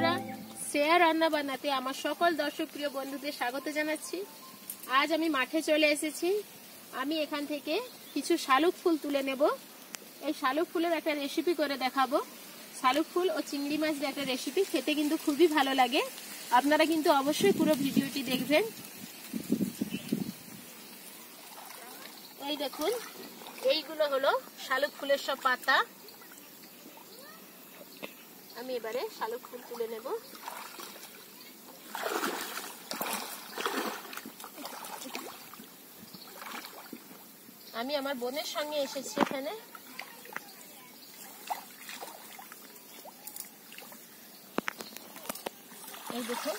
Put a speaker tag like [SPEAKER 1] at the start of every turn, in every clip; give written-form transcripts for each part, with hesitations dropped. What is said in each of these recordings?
[SPEAKER 1] বন্ধুরা, শ্রেয়া রান্না বানাতে আমার সকল দর্শক প্রিয় বন্ধুদের স্বাগত জানাচ্ছি। আজ আমি মাঠে চলে এসেছি। আমি এখান থেকে কিছু শালুক ফুল তুলে নেব। এই শালুক ফুলের একটা রেসিপি করে দেখাবো। শালুক ফুল ও চিংড়ি মাছ দিয়ে একটা রেসিপি, খেতে কিন্তু খুবই ভালো লাগে। আপনারা কিন্তু অবশ্যই পুরো ভিডিওটি দেখবেন। এই দেখুন, এইগুলো হলো শালুক ফুলের সব পাতা। আমি এবারে শালুক ফুল তুলে নেব। আমি আমার বোনের সঙ্গে এসেছি এখানে। এই দেখুন,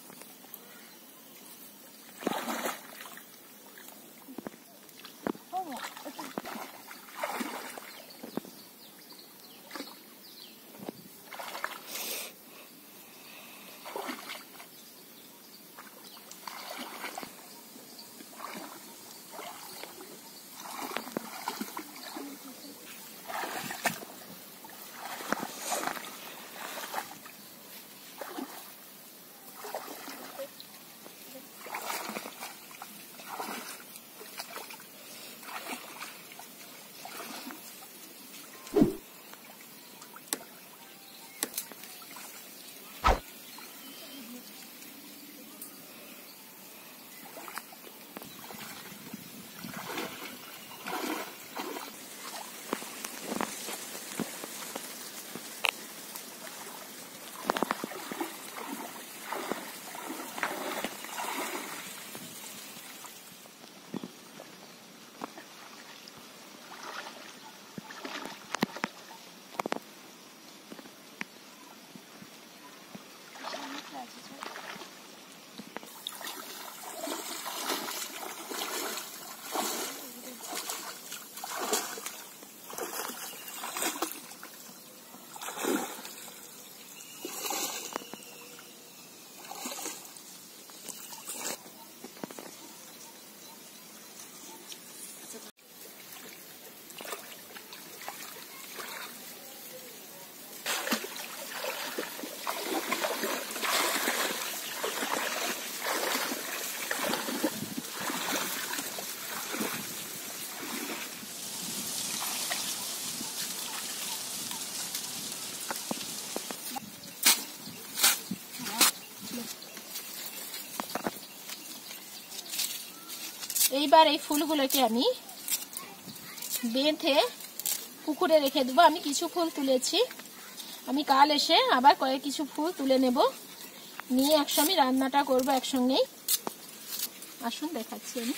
[SPEAKER 1] এইবার এই ফুলগুলোকে আমি বেঁধে পুকুরে রেখে দেবো। আমি কিছু ফুল তুলেছি, আমি কাল এসে আবার কিছু ফুল তুলে নেব, নিয়ে একসঙ্গে রান্নাটা করবো একসঙ্গেই। আসুন দেখাচ্ছি। আমি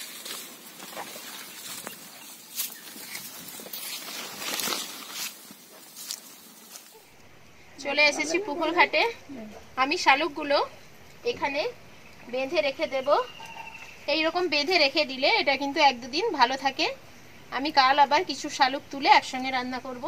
[SPEAKER 1] চলে এসেছি পুকুর ঘাটে। আমি শালুকগুলো এখানে বেঁধে রেখে দেব। এইরকম বেঁধে রেখে দিলে এটা কিন্তু 1-2 দিন ভালো থাকে। আমি কাল আবার কিছু শালুক তুলে একসঙ্গে রান্না করব।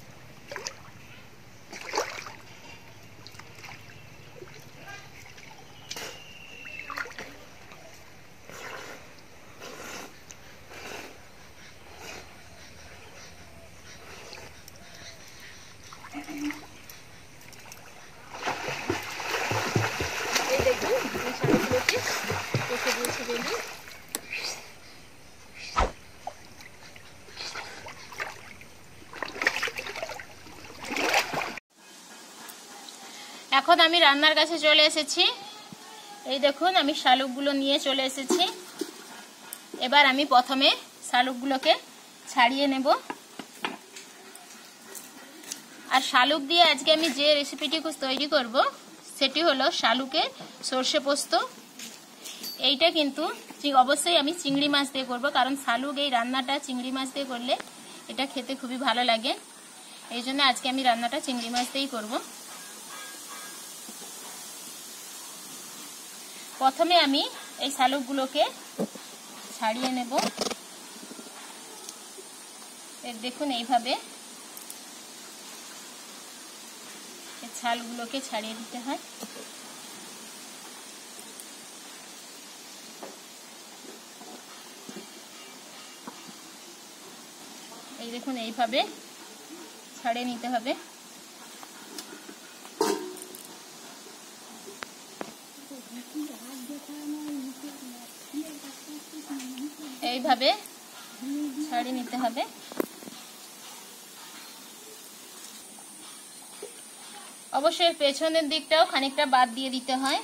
[SPEAKER 1] এই দেখুন, এই শালুকগুলোকে রেখে দিয়েছি বেঁধে। এখন আমি রান্নার কাছে চলে এসেছি। এই দেখুন, আমি শালুকগুলো নিয়ে চলে এসেছি। এবার আমি প্রথমে শালুকগুলোকে ছাড়িয়ে নেব। আর শালুক দিয়ে আজকে আমি যে রেসিপিটি তৈরি করব সেটি হলো শালুকের সর্ষে পোস্ত। এইটা কিন্তু অবশ্যই আমি চিংড়ি মাছ দিয়ে করব, কারণ শালুক এই রান্নাটা চিংড়ি মাছ দিয়ে করলে এটা খেতে খুবই ভালো লাগে। এই জন্য আজকে আমি রান্নাটা চিংড়ি মাছ দিয়েই করব। প্রথমে আমি এই শালুকগুলোকে ছাড়িয়ে নেব। দেখুন, এইভাবে এই ছালগুলোকে ছাড়িয়ে দিতে হয়। এই দেখুন, এইভাবে ছাড়িয়ে নিতে হবে। এইভাবে ছাড়িয়ে নিতে হবে। অবশ্যই পেছনের দিকটাও খানিকটা বাদ দিয়ে দিতে হয়।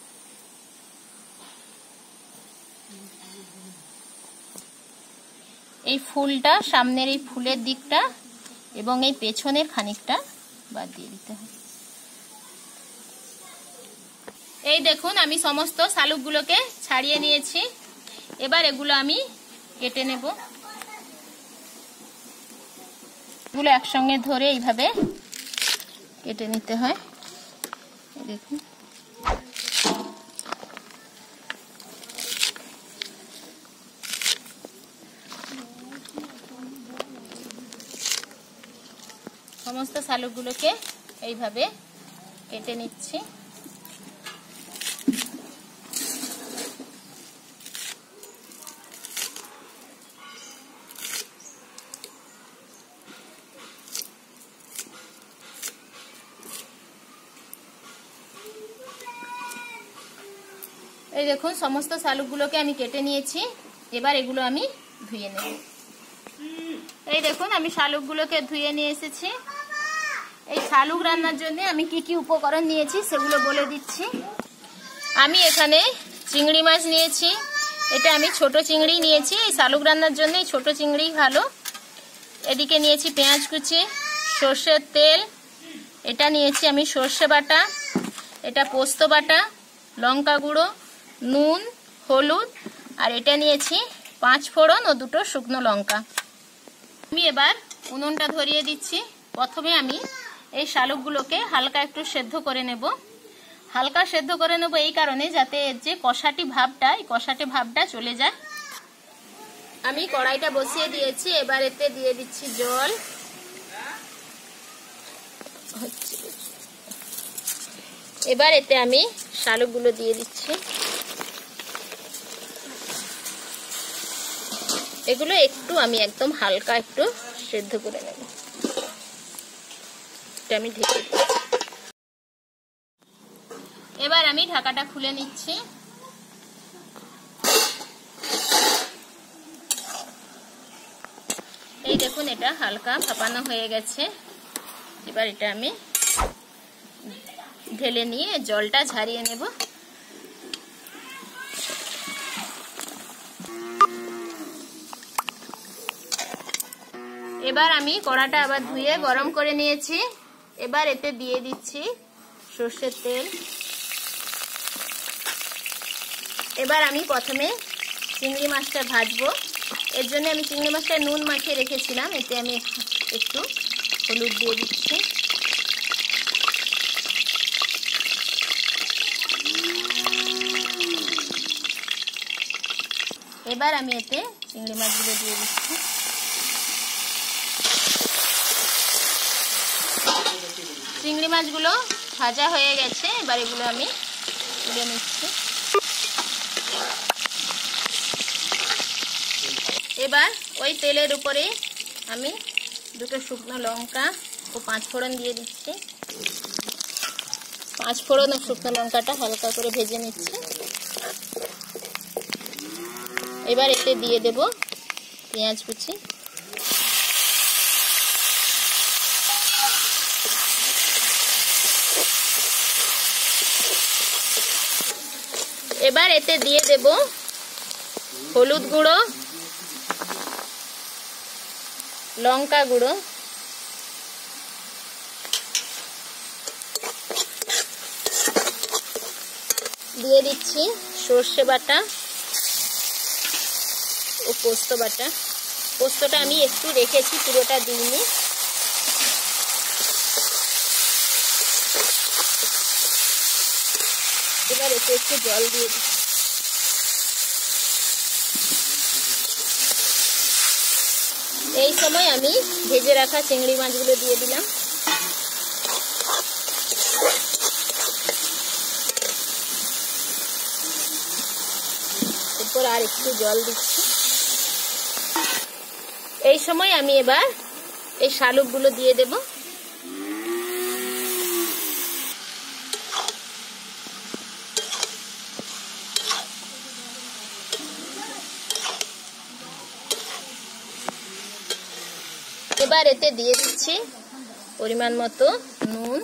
[SPEAKER 1] এই ফুলটা, সামনের এই ফুলের দিকটা এবং এই পেছনের খানিকটা বাদ দিয়ে দিতে হয়। এই দেখুন আমি সমস্ত শালুকগুলোকে ছাড়িয়ে নিয়েছি। এবার এগুলো আমি কেটে নেব। এগুলো একসঙ্গে ধরে এইভাবে কেটে নিতে হয়। দেখুন সমস্ত শালুকগুলোকে এইভাবে কেটে নিচ্ছি। এই দেখুন সমস্ত শালুকগুলোকে আমি কেটে নিয়েছি। এবার এগুলো আমি ধুয়ে নেব। এই দেখুন আমি শালুকগুলোকে ধুয়ে নিয়ে এসেছি। এই শালুক রান্নার জন্য আমি কি কি উপকরণ নিয়েছি সেগুলো বলে দিচ্ছি। আমি এখানে চিংড়ি মাছ নিয়েছি। এটা আমি ছোট চিংড়ি নিয়েছি। এই শালুক রান্নার জন্য এই ছোট চিংড়ি ভালো। এদিকে নিয়েছি পেঁয়াজ কুচি, সর্ষের তেল, এটা নিয়েছি আমি সর্ষে বাটা, এটা পোস্ত বাটা, লঙ্কা গুঁড়ো, নুন, হলুদ, আর এটা নিয়েছি 5 ফোড়ন ও 2টো শুকনো লঙ্কা। আমি এবার উনুনটা ধরিয়ে দিচ্ছি। প্রথমে আমি এই শালুকগুলোকে হালকা একটু সেদ্ধ করে নেব। হালকা সেদ্ধ করে নেব এই কারণে যাতে এর যে কষাটি ভাবটা, এই কষাটি ভাবটা চলে যায়। আমি কড়াইটা বসিয়ে দিয়েছি। এবার এতে দিয়ে দিচ্ছি জল। এবার এতে আমি শালুকগুলো দিয়ে দিচ্ছি। এগুলো একটু আমি একদম হালকা একটু সেদ্ধ করে নেব। এটা আমি ঢেকে দিচ্ছি। এবার আমি ঢাকাটা খুলে নিচ্ছি। এই দেখুন এটা হালকা ভাপানো হয়ে গেছে। এবার এটা আমি ঢেলে নিয়ে জলটা ঝারিয়ে নেব। এবার আমি কড়াটা আবার ধুয়ে গরম করে নিয়েছি। এবার এতে দিয়ে দিচ্ছি সর্ষের তেল। এবার আমি প্রথমে চিংড়ি মাছটা ভাজবো। এর জন্য আমি চিংড়ি মাছটা নুন মাখিয়ে রেখেছিলাম। এতে আমি একটু হলুদ দিয়ে দিচ্ছি। এবার আমি এতে চিংড়ি মাছগুলো দিয়ে দিচ্ছি। চিংড়ি মাছগুলো ভাজা হয়ে গেছে। এবার এগুলো আমি তুলে নিচ্ছি। এবার ওই তেলের উপরে আমি 2টো শুকনো লঙ্কা ও 5 ফোড়ন দিয়ে দিচ্ছি। 5 ফোড়ন ও শুকনো লঙ্কাটা হালকা করে ভেজে নিচ্ছি। এবার এতে দিয়ে দেব পেঁয়াজ কুচি। এবার এতে দিয়ে দেব হলুদ গুঁড়ো, লঙ্কা গুঁড়ো, দিয়ে দিচ্ছি সর্ষে বাটা ও পোস্ত বাটা। পোস্তটা আমি একটু রেখেছি, পুরোটা দিইনি। এবার এতে একটু জল দিয়ে দিচ্ছি। এই সময় আমি ভেজে রাখা চিংড়ি মাছগুলো দিয়ে দিলাম। এরপর আর একটু জল দিচ্ছি। এই সময় আমি এবার এই শালুকগুলো দিয়ে দেব। এবার এতে দিয়ে দিচ্ছি পরিমাণ মতো নুন,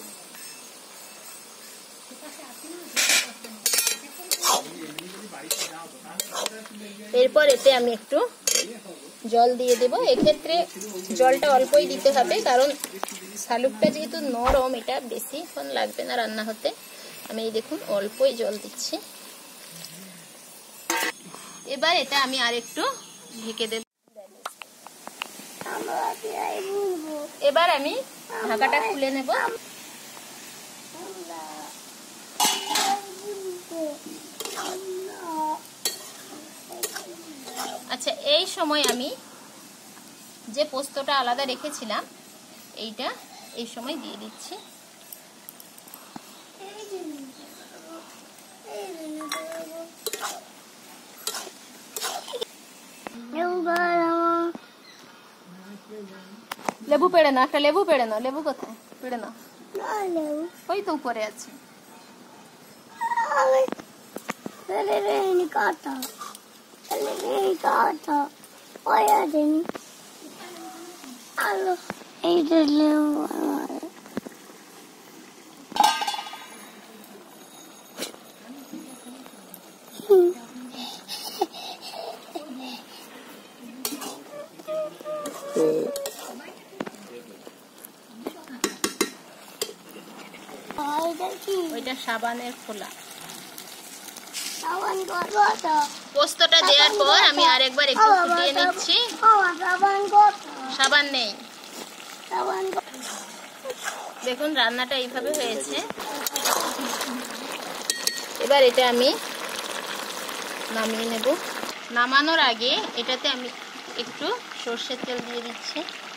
[SPEAKER 1] এরপর এতে আমি একটু জল দিয়ে দেব। এক্ষেত্রে জলটা অল্পই দিতে হবে, কারণ শালুকটা যেহেতু নরম, এটা বেশিক্ষণ লাগবে না রান্না হতে। আমি এই দেখুন অল্পই জল দিচ্ছি। এবার এটা আমি আর একটু ঢেকে দেব। এবার আমি ঢাকাটা খুলে নেব। আচ্ছা, এই সময় আমি যে পোস্তটা আলাদা রেখেছিলাম এইটা এই সময় দিয়ে দিচ্ছি। লেবু পেড়ে নাও, একটা লেবু পেড়ে নাও। লেবু কোথায়? পেড়ে নাও, ওই তো উপরে আছে। ওইটা সাবানের খোলা। পোস্তটা দেওয়ার পর আমি আরেকবার একটু ফুটিয়ে নিচ্ছি। সাবান নেই। দেখুন রান্নাটা এইভাবে হয়েছে। এবার এটা আমি নামিয়ে নেব। নামানোর আগে এটাতে আমি একটু সরষের তেল দিয়ে দিচ্ছি।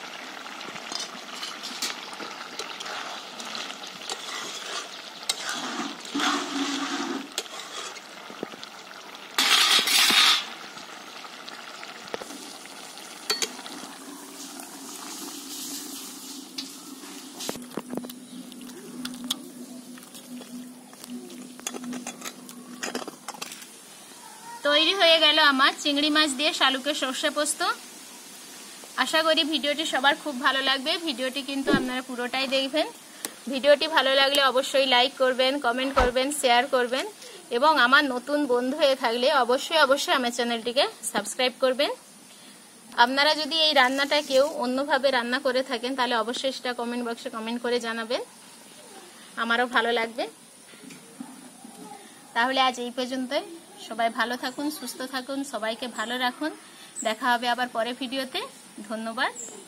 [SPEAKER 1] তৈরি হয়ে গেল আমার চিংড়ি মাছ দিয়ে শালুকের সর্ষে পোস্ত। আশা করি ভিডিওটি সবার খুব ভালো লাগবে। ভিডিওটি কিন্তু আপনারা পুরোটাই দেখবেন। ভিডিওটি ভালো লাগলে অবশ্যই লাইক করবেন, কমেন্ট করবেন, শেয়ার করবেন এবং আমার নতুন বন্ধু হয়ে থাকলে অবশ্যই আমার চ্যানেলটিকে সাবস্ক্রাইব করবেন। আপনারা যদি এই রান্নাটা কেউ অন্যভাবে রান্না করে থাকেন তাহলে অবশ্যই সেটা কমেন্ট বক্সে কমেন্ট করে জানাবেন, আমারও ভালো লাগবে। তাহলে আজ এই পর্যন্তই। সবাই ভালো থাকুন, সুস্থ থাকুন, সবাইকে ভালো রাখুন। দেখা হবে আবার পরে ভিডিওতে। ধন্যবাদ।